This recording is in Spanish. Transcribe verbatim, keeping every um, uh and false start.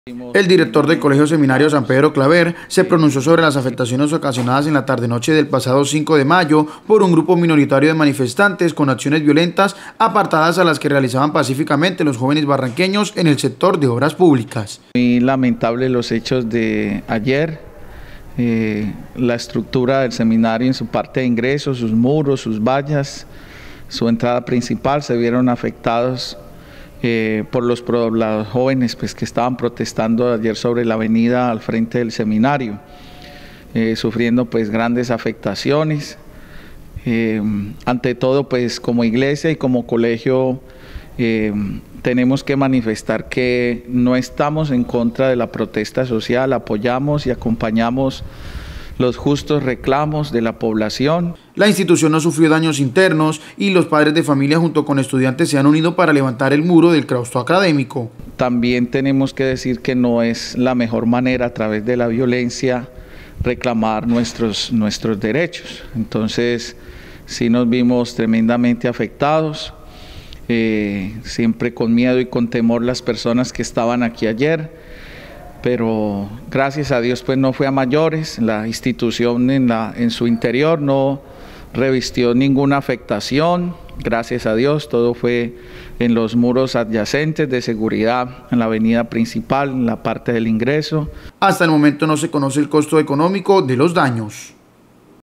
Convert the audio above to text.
El director del Colegio Seminario San Pedro Claver se pronunció sobre las afectaciones ocasionadas en la tarde-noche del pasado cinco de mayo por un grupo minoritario de manifestantes con acciones violentas apartadas a las que realizaban pacíficamente los jóvenes barranqueños en el sector de obras públicas. Muy lamentable los hechos de ayer, eh, la estructura del seminario en su parte de ingreso, sus muros, sus vallas, su entrada principal se vieron afectados Eh, por los, por los jóvenes pues, que estaban protestando ayer sobre la avenida al frente del seminario, eh, sufriendo pues grandes afectaciones. Eh, ante todo pues como iglesia y como colegio eh, tenemos que manifestar que no estamos en contra de la protesta social, apoyamos y acompañamos los justos reclamos de la población. La institución no sufrió daños internos y los padres de familia junto con estudiantes se han unido para levantar el muro del claustro académico. También tenemos que decir que no es la mejor manera a través de la violencia reclamar nuestros, nuestros derechos. Entonces sí nos vimos tremendamente afectados, eh, siempre con miedo y con temor las personas que estaban aquí ayer. Pero gracias a Dios pues no fue a mayores, la institución en, la, en su interior no revistió ninguna afectación, gracias a Dios todo fue en los muros adyacentes de seguridad, en la avenida principal, en la parte del ingreso. Hasta el momento no se conoce el costo económico de los daños.